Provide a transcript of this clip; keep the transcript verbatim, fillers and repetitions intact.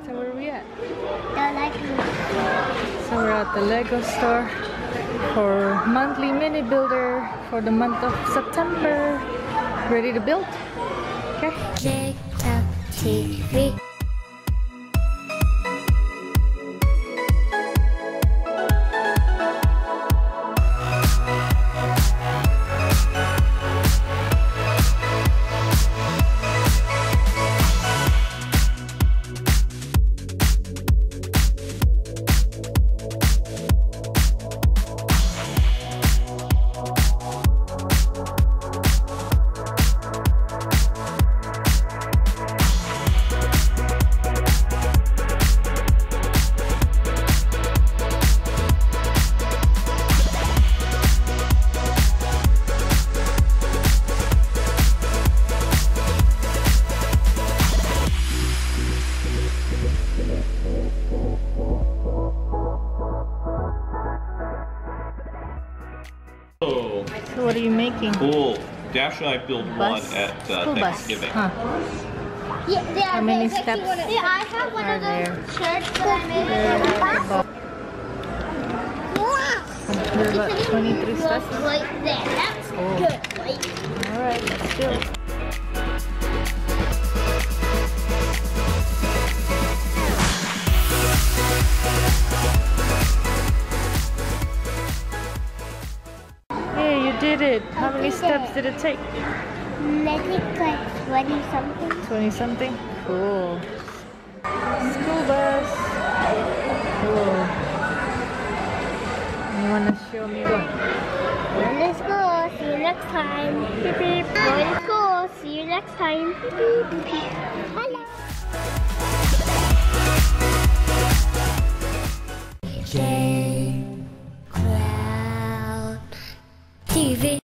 So where are we at? The Lego. So we're at the Lego store for monthly mini builder for the month of September. Ready to build? Okay. Lego T V. Oh, So what are you making? cool. Dash and I built one Bus? at uh, School bus. Thanksgiving. Huh. Yeah, yeah, How many there's actually steps one of- yeah, I have one are of there? those shirts that I made. There are about twenty-three steps. Right there. That's Cool. good. Right? Alright, let's do it. Hey, you did it! How many steps did it take? Maybe like twenty something. twenty something? Cool. School bus. Cool. You wanna show me what? Going to school. See you next time. Beep beep. Going to school. See you next time. Beep beep. Hello. J Crowd T V.